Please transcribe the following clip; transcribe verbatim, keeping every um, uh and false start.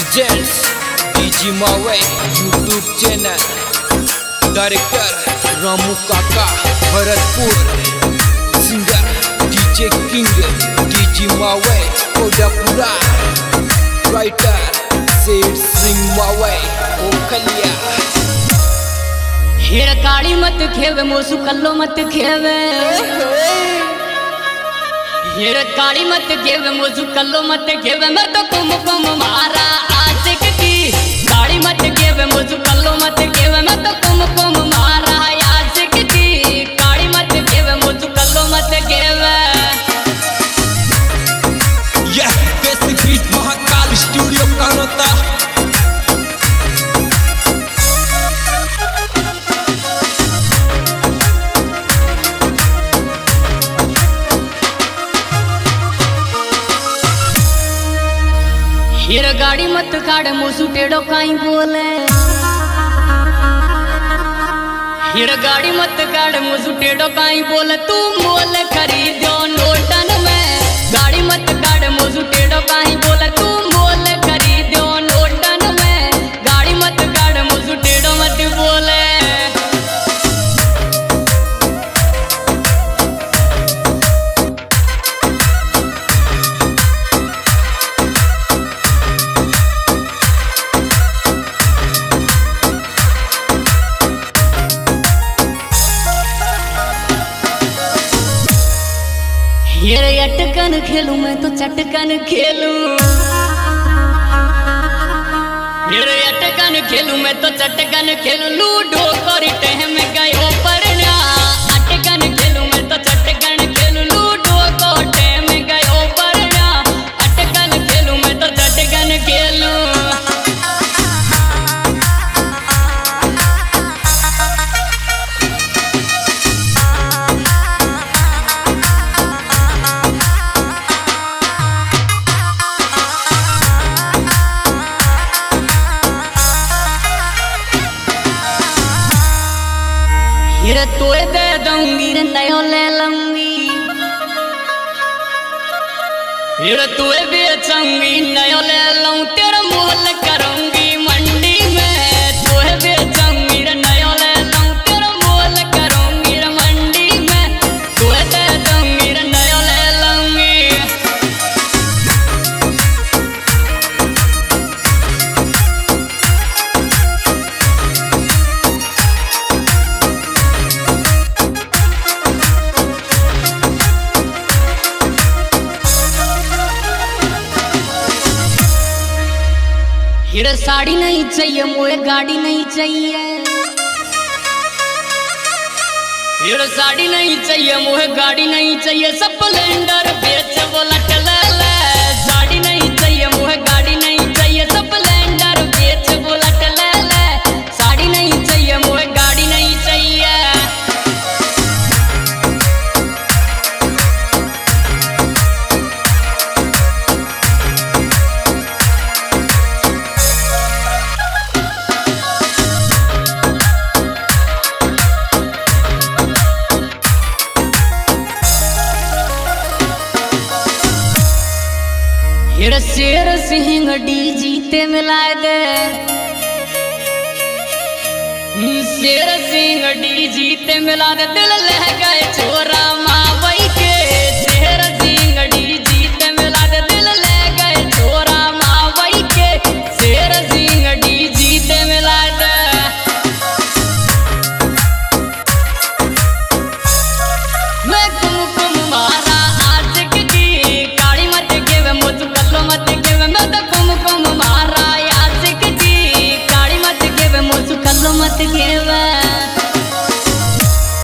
Presents DG Mawe YouTube channel, director Ramu Kaka Bharatpur, singer DJ king DG Mawe Kodapura, writer सेठ सिंह मावे ओखलिया। हेर काली मत खेवे मोसू कल्लो मत खेवे, हेर काली मत खेवे मोसू कल्लो मत खेवे, मैं तो कुम कुम मारा आशिक की। काली मत खेवे मोसू कल्लो मत खेवे, मैं तो कुम कुम मारा आशिक की। काली मत खेवे मोसू कल्लो मत खेवे। यह बेसिक बीट महाकाल स्टूडियो का होता। हेर गाड़ी मत काढ़ मोसू टेढ़ो काई बोले, हेर गाड़ी मत काढ़ मोसू टेढ़ो काई बोले, तू मोल खरीदो नोटन में। गाड़ी मत काढ़ मोसू टेढ़ो काई बोले, तू मोल खरीदो नोटन में। गाड़ी मत काढ़ मोसू टेढ़ो मत बोले। हेर अटकन खेलूं मैं तो चटकन खेलूं, हेर अटकन खेलूं मैं तो चटकन खेलूं। लूडो करी टहम गयो परना, अटकन खेलूं मैं तो चटकन खेलूं। लूडो को टहम गयो परना, अटकन खेलूं मैं तो चटकन खेलूं। हेर तोए दे दूंगी रे नयो ले लूंगी, हेर तोए बेचूंगी नयो ले लूं। तेरा मोल करूंगी मंडी में, तोए बेचूंगी रे नयो ले लूं। तेरा मोल करूंगी रे मंडी में, तोए दे दूंगी रे नयो ले लूंगी। हेर साड़ी नहीं चाहिए मोए गाड़ी नहीं चाहिए, हेर साड़ी नहीं चाहिए मोए गाड़ी नहीं चाहिए। स्प्लेंडर बेच बुलेट ले ले। साड़ी नहीं चाहिए मोए गाड़ी नहीं चाहिए, स्प्लेंडर बेच बुलेट ले ले। साड़ी नहीं चाहिए मोए गाड़ी नहीं चाहिए। हेर शेर सिंह डीजी ते मिलाए दे, शेर सिंह डीजी ते मिला दे। दिल लह गए छोरा माँ